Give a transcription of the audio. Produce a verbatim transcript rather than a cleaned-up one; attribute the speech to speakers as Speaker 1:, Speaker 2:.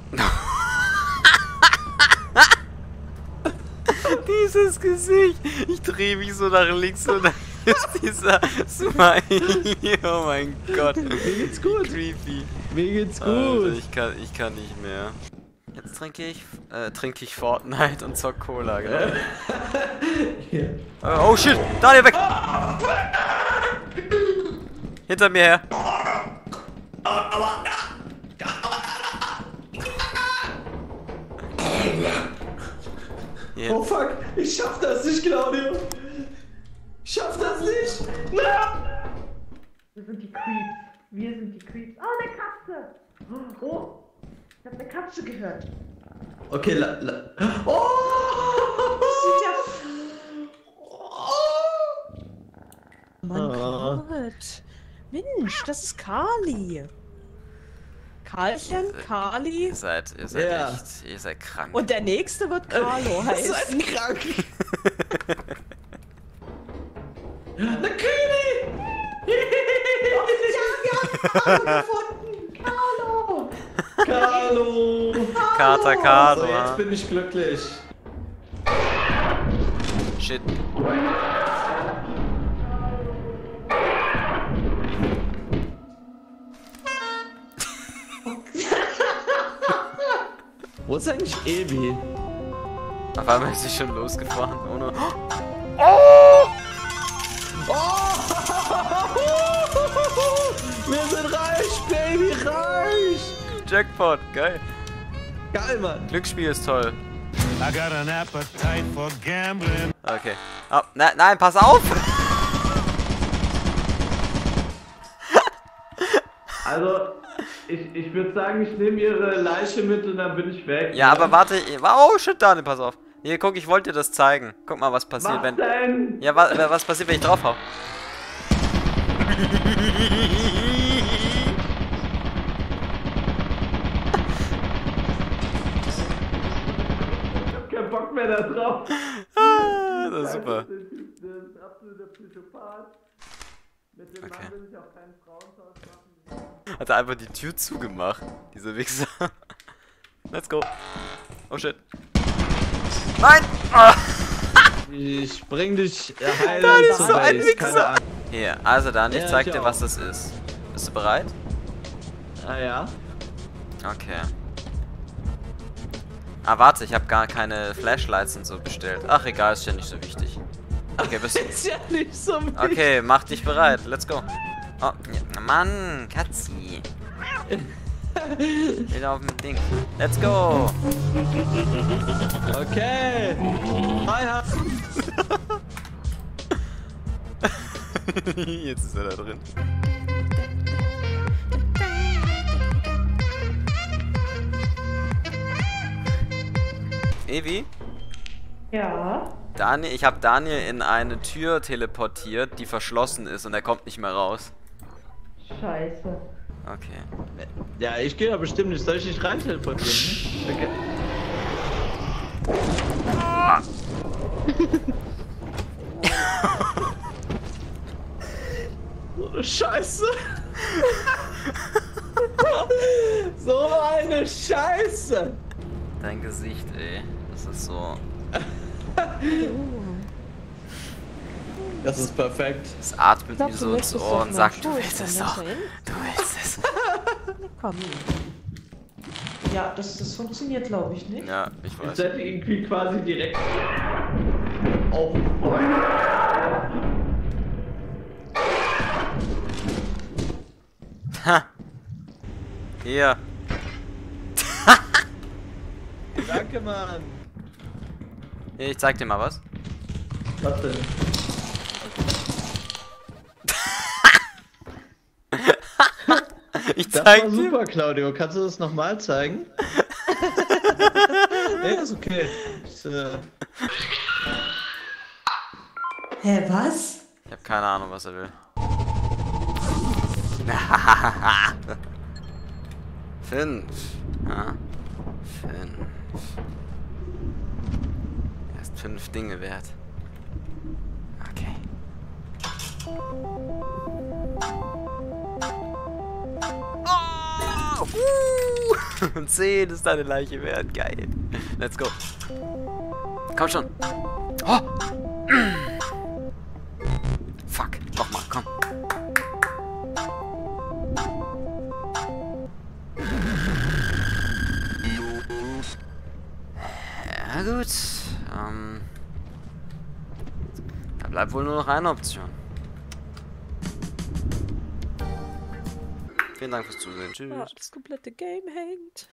Speaker 1: Dieses Gesicht. Ich drehe mich so nach links und dann ist dieser Smiley. Oh mein Gott.
Speaker 2: Mir geht's gut.
Speaker 1: Creepy.
Speaker 2: Mir geht's gut.
Speaker 1: Alter, ich kann, ich kann nicht mehr. Jetzt trinke ich, äh, trinke ich Fortnite und zock Cola, genau.
Speaker 2: Ja.
Speaker 1: Äh, oh shit, Daniel, weg! Hinter mir her. Jetzt.
Speaker 2: Oh fuck, ich schaff das nicht, Claudio. Ich schaff das nicht. Na!
Speaker 3: Wir sind die Creeps. Wir sind die Creeps. Oh, eine Katze! Oh! Ich hab eine Katze gehört.
Speaker 2: Okay, la, la. Oh!
Speaker 3: Das sieht ja.
Speaker 2: Oh!
Speaker 3: Mein
Speaker 2: Ah.
Speaker 3: Gott. Mensch, das ist Kali. Karlchen, Kali.
Speaker 1: Ihr seid, ihr seid
Speaker 2: Ja.
Speaker 1: echt, ihr seid krank.
Speaker 3: Und der nächste wird Carlo heißen.
Speaker 2: Das ist krank. Eine Kühne!
Speaker 3: Ja, wir haben Carlo gefunden. Carlo.
Speaker 2: Carlo!
Speaker 1: Kater Carlo.
Speaker 2: So, jetzt
Speaker 1: ha?
Speaker 2: bin ich glücklich.
Speaker 1: Shit.
Speaker 2: Wo ist eigentlich Ebi?
Speaker 1: Auf einmal ist sie schon losgefahren. Ohne.
Speaker 2: Oh! Wir sind reich, Baby, reich!
Speaker 1: Jackpot, geil.
Speaker 2: Geil, Mann.
Speaker 1: Glücksspiel ist toll.
Speaker 4: I got an appetite for gambling.
Speaker 1: Okay. Oh, ne, nein, pass auf!
Speaker 2: Also, ich, ich würde sagen, ich nehme ihre Leiche mit und dann bin ich weg.
Speaker 1: Ja, aber warte. Oh shit, Daniel, pass auf. Hier, guck, ich wollte dir das zeigen. Guck mal, was passiert,
Speaker 2: Was
Speaker 1: wenn.
Speaker 2: denn?
Speaker 1: Ja, wa was passiert, wenn ich draufhau?
Speaker 2: Ich hab keinen Bock mehr da drauf.
Speaker 1: Ah, das ist super.
Speaker 2: Das ist ein absoluter Psychopath. Mit dem
Speaker 1: Okay.
Speaker 2: Mann will ich auch keinen Frauentausch machen.
Speaker 1: Hat er einfach die Tür zugemacht, dieser Wichser. Let's go. Oh shit. Nein! Ah.
Speaker 2: Ich bring dich heil
Speaker 1: Nein, ist
Speaker 2: zur
Speaker 1: so ein
Speaker 2: Base,
Speaker 1: Wichser.
Speaker 2: keine Angst.
Speaker 1: Hier, also dann, ich
Speaker 2: Ja,
Speaker 1: zeig
Speaker 2: ich
Speaker 1: dir,
Speaker 2: auch.
Speaker 1: was das ist. Bist du bereit?
Speaker 2: Ah ja.
Speaker 1: Okay. Ah, warte, ich habe gar keine Flashlights und so bestellt. Ach, egal, ist ja nicht so wichtig. Okay, bist du.
Speaker 2: Ist ja nicht so wichtig.
Speaker 1: Okay, mach dich bereit. Let's go. Oh, ja, Mann, Katzi. Wieder auf dem Ding. Let's go.
Speaker 2: Okay. Hi, hi.
Speaker 1: Jetzt ist er da drin. Evi?
Speaker 3: Ja.
Speaker 1: Daniel, ich habe Daniel in eine Tür teleportiert, die verschlossen ist und er kommt nicht mehr raus.
Speaker 3: Scheiße.
Speaker 1: Okay.
Speaker 2: Ja, ich gehe da bestimmt nicht. Soll ich nicht rein teleportieren? Okay. So eine Scheiße. So eine Scheiße.
Speaker 1: Dein Gesicht, ey. Das ist so.
Speaker 2: Das ist perfekt.
Speaker 1: Es atmet
Speaker 3: glaub,
Speaker 1: mir
Speaker 3: du
Speaker 1: so ins
Speaker 3: möchtest
Speaker 1: Ohr
Speaker 3: auf
Speaker 1: und
Speaker 3: meinen
Speaker 1: sagt, du
Speaker 3: Schoß,
Speaker 1: willst
Speaker 3: dann
Speaker 1: es
Speaker 3: lass
Speaker 1: doch.
Speaker 3: mal hin.
Speaker 1: Du willst es.
Speaker 3: Komm. Ja, das, das funktioniert, glaube ich, nicht.
Speaker 1: Ja, ich
Speaker 2: Ich
Speaker 1: weiß.
Speaker 2: setze irgendwie quasi direkt auf.
Speaker 1: Ha! Hier.
Speaker 2: Danke, Mann.
Speaker 1: Hier, ich zeig dir mal was.
Speaker 2: Was denn?
Speaker 1: Ich
Speaker 2: Das
Speaker 1: zeig
Speaker 2: war
Speaker 1: dir.
Speaker 2: super, Claudio. Kannst du das nochmal zeigen? Nee, ist okay. Ich, äh,
Speaker 3: Hä, was?
Speaker 1: Ich hab keine Ahnung, was er will. Fünf. Ja. Fünf. Er ist fünf Dinge wert. Okay. Oh! Uh! zehn ist deine Leiche wert. Geil. Let's go. Komm schon. Oh. Fuck. Nochmal, komm. Ja gut. Ähm, da bleibt wohl nur noch eine Option. Vielen Dank fürs Zusehen. Tschüss.
Speaker 5: Oh, das komplette Game hängt.